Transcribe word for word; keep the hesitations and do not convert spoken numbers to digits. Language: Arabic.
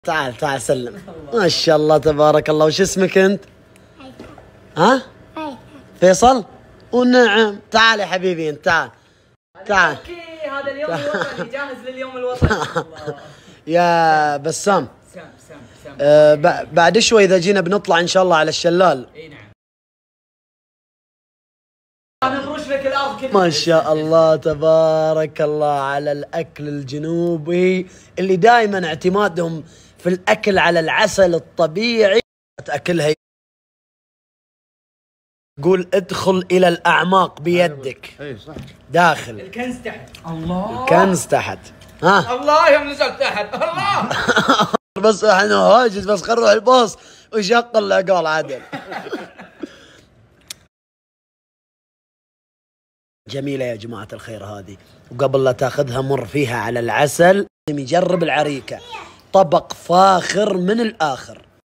تعال تعال سلم. ما شاء الله تبارك الله. وش اسمك انت؟ ها؟ فيصل؟ ونعم. تعال يا حبيبي انت، تعال تعال. هذا اليوم الوطني، جاهز لليوم الوطني. يا بسام، سام سام سام. آه بعد شوي اذا جينا بنطلع ان شاء الله على الشلال. اي نعم. نفرش لك الارض كلها. ما شاء الله تبارك الله على الاكل الجنوبي اللي دائما اعتمادهم في الاكل على العسل الطبيعي. تاكلها قول ادخل الى الاعماق بيدك. اي صح. داخل الكنز تحت. الله. الكنز تحت. ها الله يوم نزلت تحت. الله. بس احنا هاجس، بس خل نروح الباص وشغل العقال عدل. جميلة يا جماعة الخير هذه، وقبل لا تاخذها مر فيها على العسل. يجرب العريكة، طبق فاخر من الآخر.